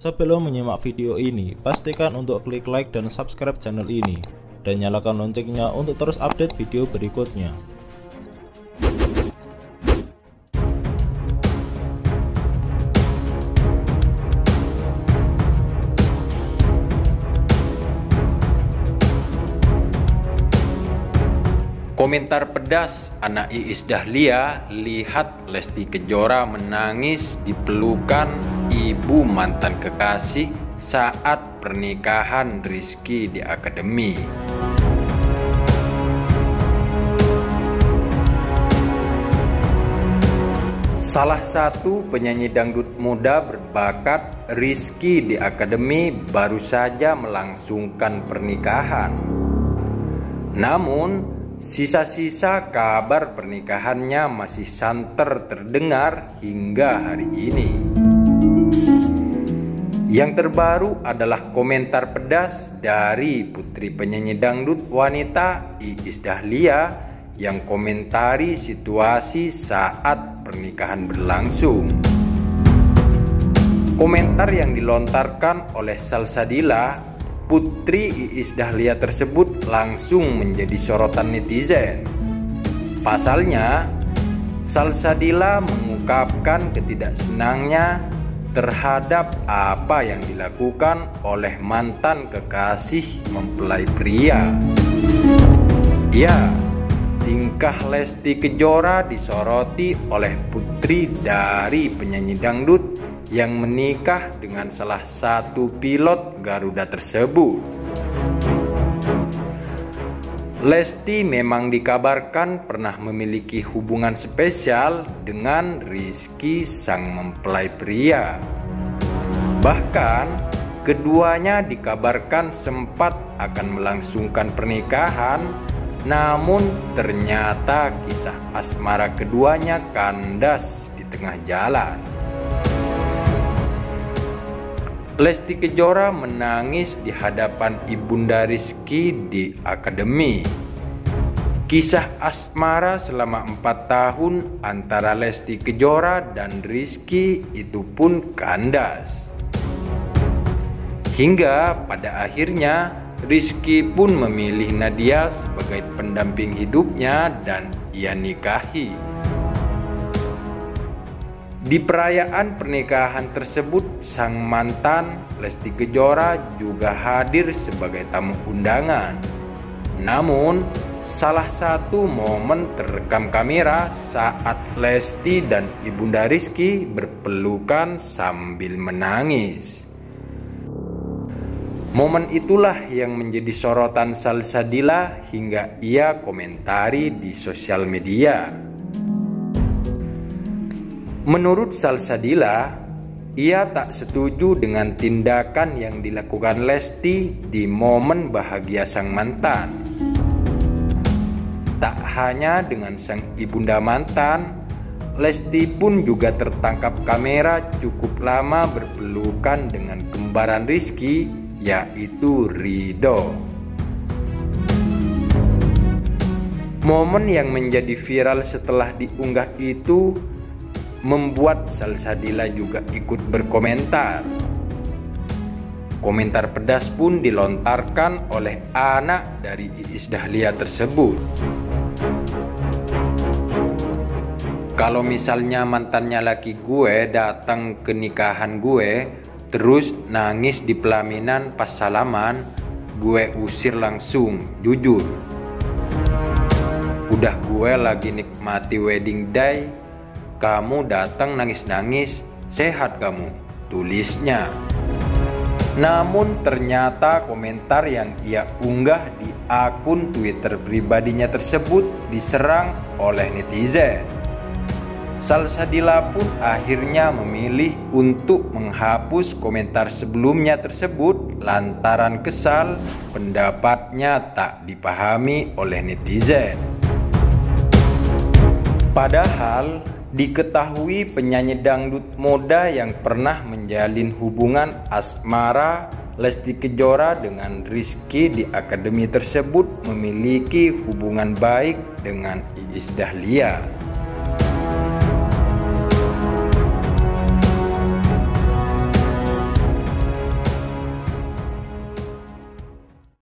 Sebelum menyimak video ini, pastikan untuk klik like dan subscribe channel ini, dan nyalakan loncengnya untuk terus update video berikutnya. Komentar pedas anak Iis Dahlia, lihat Lesti Kejora menangis di pelukan ibu mantan kekasih saat pernikahan Rizky di Akademi. Salah satu penyanyi dangdut muda berbakat, Rizky di Akademi, baru saja melangsungkan pernikahan. Namun sisa-sisa kabar pernikahannya masih santer terdengar hingga hari ini. Yang terbaru adalah komentar pedas dari putri penyanyi dangdut wanita Iis Dahlia yang komentari situasi saat pernikahan berlangsung. Komentar yang dilontarkan oleh Salsabila, putri Iis Dahlia tersebut, langsung menjadi sorotan netizen. Pasalnya, Salsabila mengungkapkan ketidaksenangnya terhadap apa yang dilakukan oleh mantan kekasih mempelai pria. Ya, tingkah Lesti Kejora disoroti oleh putri dari penyanyi dangdut yang menikah dengan salah satu pilot Garuda tersebut. Lesti memang dikabarkan pernah memiliki hubungan spesial dengan Rizky sang mempelai pria. Bahkan keduanya dikabarkan sempat akan melangsungkan pernikahan, namun ternyata kisah asmara keduanya kandas di tengah jalan. Lesti Kejora menangis di hadapan ibunda Rizky di Akademi. Kisah asmara selama 4 tahun antara Lesti Kejora dan Rizky itu pun kandas. Hingga pada akhirnya Rizky pun memilih Nadia sebagai pendamping hidupnya dan ia nikahi. Di perayaan pernikahan tersebut, sang mantan Lesti Kejora juga hadir sebagai tamu undangan. Namun, salah satu momen terekam kamera saat Lesti dan ibunda Rizky berpelukan sambil menangis. Momen itulah yang menjadi sorotan Salsabila hingga ia komentari di sosial media. Menurut Salsabila, ia tak setuju dengan tindakan yang dilakukan Lesti di momen bahagia sang mantan. Tak hanya dengan sang ibunda mantan, Lesti pun juga tertangkap kamera cukup lama berpelukan dengan kembaran Rizky, yaitu Ridho. Momen yang menjadi viral setelah diunggah itu membuat Salsabila juga ikut berkomentar. Komentar pedas pun dilontarkan oleh anak dari Iis Dahlia tersebut. Kalau misalnya mantannya laki gue datang ke nikahan gue, terus nangis di pelaminan pas salaman, gue usir langsung, jujur. Udah gue lagi nikmati wedding day, kamu datang nangis-nangis, sehat kamu, tulisnya. Namun ternyata komentar yang ia unggah di akun Twitter pribadinya tersebut diserang oleh netizen. Salsabila pun akhirnya memilih untuk menghapus komentar sebelumnya tersebut lantaran kesal pendapatnya tak dipahami oleh netizen. Padahal diketahui penyanyi dangdut muda yang pernah menjalin hubungan asmara Lesti Kejora dengan Rizky di Akademi tersebut memiliki hubungan baik dengan Iis Dahlia.